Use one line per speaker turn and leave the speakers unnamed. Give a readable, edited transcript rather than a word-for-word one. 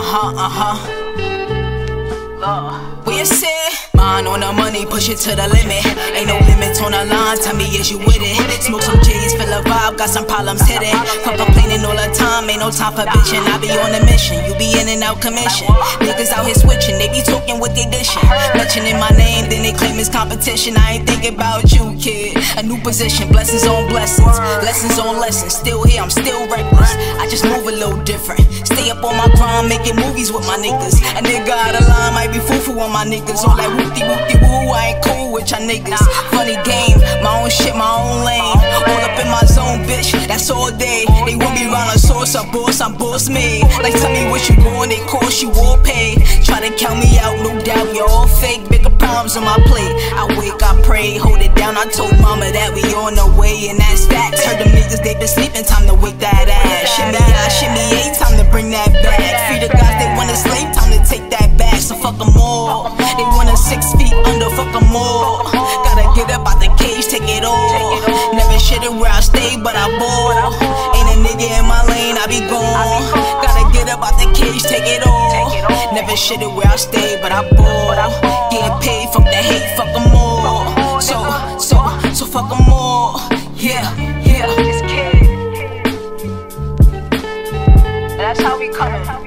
We say, mind on the money, push it to the limit. Ain't no limits on the line, tell me is you with it. Smoke some J's, feel a vibe, got some problems hidden. Fuck complaining all the time, ain't no time for bitching. I be on a mission, you be in and out commission. Niggas out here switching, they be talking with they dishing. Mentioning my name, then they claim it's competition. I ain't thinking about you, kid. A new position, blessings on blessings, lessons on lessons. Still here, I'm still reckless. I just move a little different. Stay up on my grind, making movies with my niggas. A nigga out of line might be foo-foo on my niggas. All that whoop-de-whoop-de-woo, I ain't cool with y'all niggas. Funny game, my own shit, my own lane. All up in my zone, bitch, that's all day. They want me round a source, I'm boss made. Like tell me what you doing, they cost you all pay. Try to count me out, no doubt, you're all fake. Bigger problems on my plate. I wake, I pray, hold it down. I told mama that we on the way, and that's facts. Heard them niggas, they been sleeping, time to wake that ass. Shimmy A, time to bring that back. Free the guys, they want a slave, time to take that back. So fuck them all. They want us 6 feet under, fuck them all. Gotta get up out the cage, take it all. Never shitted where I stay, but I ball. Ain't a nigga in my lane, I be gone. Gotta get up out the cage, take it all. Never shitted where I stay, but I ball. Getting paid, fuck the hate, fuck them all. So fuck them all. Yeah.
This kid. That's how we coming.